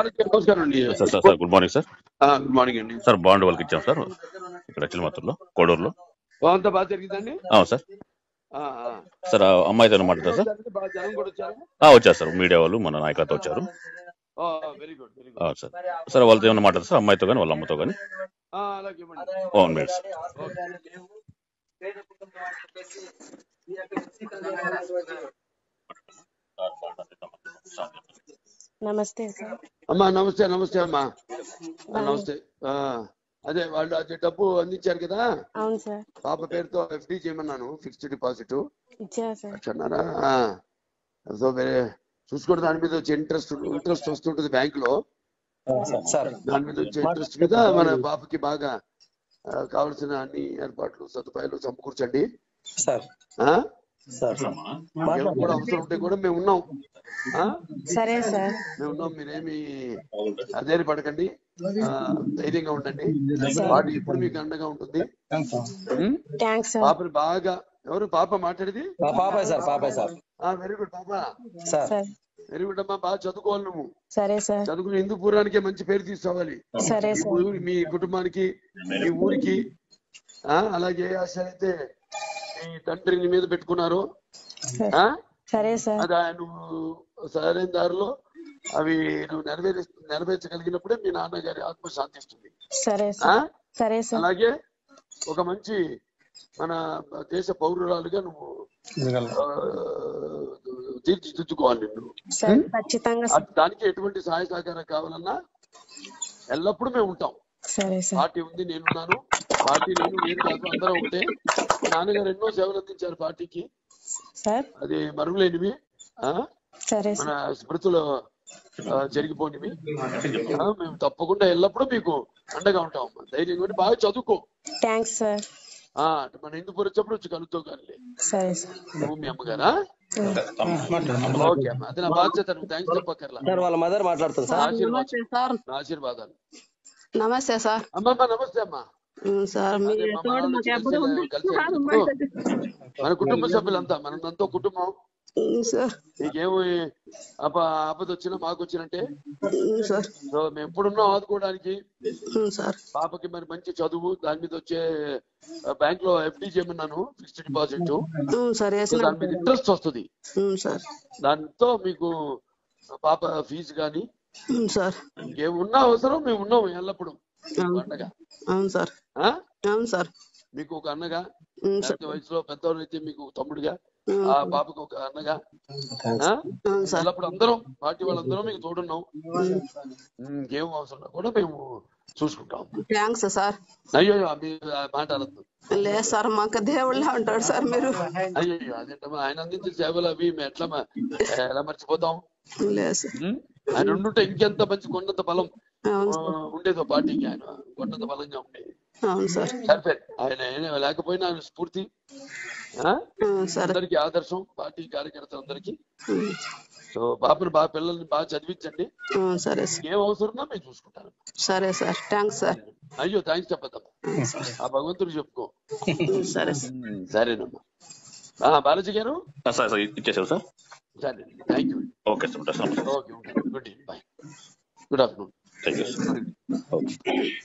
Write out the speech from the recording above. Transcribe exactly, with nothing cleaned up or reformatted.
నమస్కారం అండి sir sir sir good morning sir. Good morning అండి సార్ బాండ్ వాళ్ళకి ఇచ్చాం సార్ ఇక్కడ చిలమత్తూరులో కోడూరులో. అంతా బాగా జరిగిందండి. అవును సార్. సార్ అమ్మాయితో మాట్లాడారు సార్. బాగా జనం కూడా వచ్చారు. వచ్చారు సార్, మీడియా వాళ్ళు మన నాయకులతో వచ్చారు. Very good very good sir. Sir వాళ్ళతో ఏమైనా మాట్లాడారు సార్, అమ్మాయితో కానీ వాళ్ళ అమ్మతో కానీ? అలాగే అవును మేడం. నమస్తే సార్. అమ్మా నమస్తే. నమస్తే అమ్మా నమస్తే. అదే వాళ్ళు అదే డబ్బు అందించారు కదా. అవును సార్. పాప పేరుతో ఎఫ్డి చేయమన్నాను, ఫిక్స్డ్ డిపాజిట్ అన్నారా. సో వేరే చూసుకోండి, దాని మీద వచ్చే ఇంట్రెస్ట్ ఇంట్రెస్ట్ వస్తుంటుంది బ్యాంక్ లో. దాని మీద వచ్చే ఇంట్రెస్ట్ మీద మన పాపకి బాగా కావాల్సిన అన్ని ఏర్పాట్లు సదుపాయాలు సమకూర్చండి. కూడా అవసరం ఉంటే కూడా మేము ఉన్నాం. సరే సార్, మేము ఉన్నాం. మీరేమి అధైర్య పడకండి, ధైర్యంగా ఉండండి. వాటి ఇప్పుడు మీకు అండగా ఉంటుంది. పాపని బాగా ఎవరు పాప మాట్లాడేది? వెరీ గుడ్ పాప, వెరీ గుడ్ అమ్మా. బాగా చదువుకోవాలి నువ్వు. సరే సార్. చదువుకుని హిందూపురానికే మంచి పేరు తీసుకోవాలి. సరే సార్. మీ కుటుంబానికి, మీ ఊరికి. అలాగే అయితే మీ తండ్రిని మీద పెట్టుకున్నారు. సరే సార్. అది నువ్వు సరైన దారిలో అవి నువ్వు నెరవేర్ నెరవేర్చగలిగినప్పుడే మీ నాన్నగారి ఆత్మ శాంతిస్తుంది. సరే సరే సార్. అలాగే ఒక మంచి మన దేశ పౌరురాలుగా నువ్వు తీర్చిదిద్దుకోవాలి నువ్వు. దానికి ఎటువంటి సహాయ సహకారం కావాలన్నా ఎల్లప్పుడూ మేము ఉంటాం. పార్టీ ఉంది, నేనున్నాను. పార్టీ నేను నేను కాదు, అందరం ఒకటే. నాన్నగారు ఎన్నో సేవలు అందించారు పార్టీకి, అది మరువులేనివి, మన స్మృతులు జరిగిపోనివి. మేము తప్పకుండా ఎల్లప్పుడూ మీకు అండగా ఉంటాం. ధైర్యం కూడా బాగా చదువుకో. Thanks sir. మన హిందూపూర్ వచ్చేప్పుడు వచ్చి కలుగుతావు కానీ. నువ్వు మీ అమ్మగారా? ఓకే అమ్మా, అది నా బాధ్యత. నువ్వు థ్యాంక్స్ చెప్పక్కర్లా. వాళ్ళ మదర్ మాట్లాడుతున్నారు. ఆశీర్వాదాలు. నమస్తే సార్. అమ్మమ్మ నమస్తే అమ్మా. సార్ మన కుటుంబ సభ్యులంతా, మనంతా కుటుంబం. నీకేమో ఆప ఆపద వచ్చినా మాకు వచ్చినట్టే. సో మేము ఎప్పుడున్నాం ఆదుకోవడానికి. పాపకి మరి మంచి చదువు, దాని మీద వచ్చే బ్యాంక్ లో ఎఫ్డి చేయమన్నాను, ఫిక్స్డ్ డిపాజిట్. దాని మీద ఇంట్రెస్ట్ వస్తుంది. దాంతో మీకు పాప ఫీజు కానీ ఇంకేమున్నా అవసరం మేము ఉన్నాము ఎల్లప్పుడు అండగా. అవును సార్. అవును సార్. మీకు ఒక అన్నగా, వయసులో పెద్దవాళ్ళు అయితే మీకు తమ్ముడుగా, ఆ పాపకు ఒక అన్నగా ఎల్లప్పుడు అందరం పార్టీ వాళ్ళందరం మీకు తోడున్నాం. ఇంకేం అవసరం కూడా మేము చూసుకుంటాం. Thanks sir. అయ్యో మీరు మాట్లాడద్దు. లేదు సార్, మాకు దేవుళ్ళ ఉంటాడు సార్ మీరు. అయ్యో అదేంటమ్మా, ఆయన అందించిన సేవలు అవి మేము ఎట్లా ఎలా మర్చిపోతాం? ఆయన ఉండుంటే ఇంకెంత మంచి కొండంత బలం ఉండేదో పార్టీకి. ఆయన కొండంత బలంగా ఉండేది. సరిపోయి ఆయన లేకపోయినా ఆయన స్ఫూర్తి అందరికి ఆదర్శం, పార్టీ కార్యకర్తలందరికీ. సో పాపను బాగా, పిల్లల్ని బాగా చదివించండి. ఏం అవసరమో మేము చూసుకుంటాను. సరే సార్. Thanks sir. అయ్యో థ్యాంక్స్ చెప్పద్దమ్మా, ఆ భగవంతుడు చెప్పుకో. సరే సరేనమ్మా. బాలాజీ గారు ఇచ్చేసారు సార్. సరే, thank you. Okay sir. Okay, good bye. Good afternoon. Thank you sir.